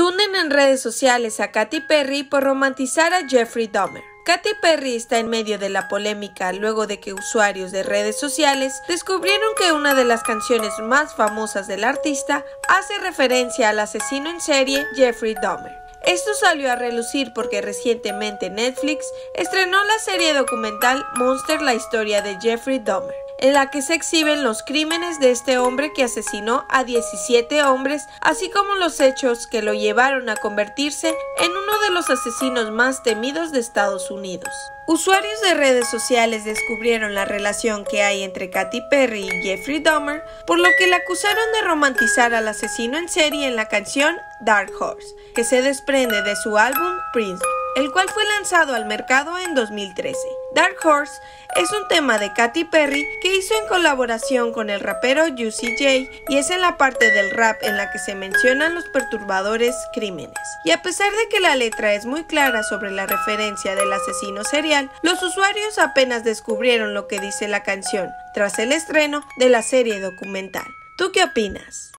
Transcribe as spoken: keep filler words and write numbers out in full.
Tunden en redes sociales a Katy Perry por romantizar a Jeffrey Dahmer. Katy Perry está en medio de la polémica luego de que usuarios de redes sociales descubrieron que una de las canciones más famosas del artista hace referencia al asesino en serie Jeffrey Dahmer. Esto salió a relucir porque recientemente Netflix estrenó la serie documental Monster, la historia de Jeffrey Dahmer, en la que se exhiben los crímenes de este hombre que asesinó a diecisiete hombres, así como los hechos que lo llevaron a convertirse en uno de los asesinos más temidos de Estados Unidos. Usuarios de redes sociales descubrieron la relación que hay entre Katy Perry y Jeffrey Dahmer, por lo que la acusaron de romantizar al asesino en serie en la canción Dark Horse, que se desprende de su álbum Prince, el cual fue lanzado al mercado en dos mil trece. Dark Horse es un tema de Katy Perry que hizo en colaboración con el rapero Juicy J y es en la parte del rap en la que se mencionan los perturbadores crímenes. Y a pesar de que la letra es muy clara sobre la referencia del asesino serial, los usuarios apenas descubrieron lo que dice la canción tras el estreno de la serie documental. ¿Tú qué opinas?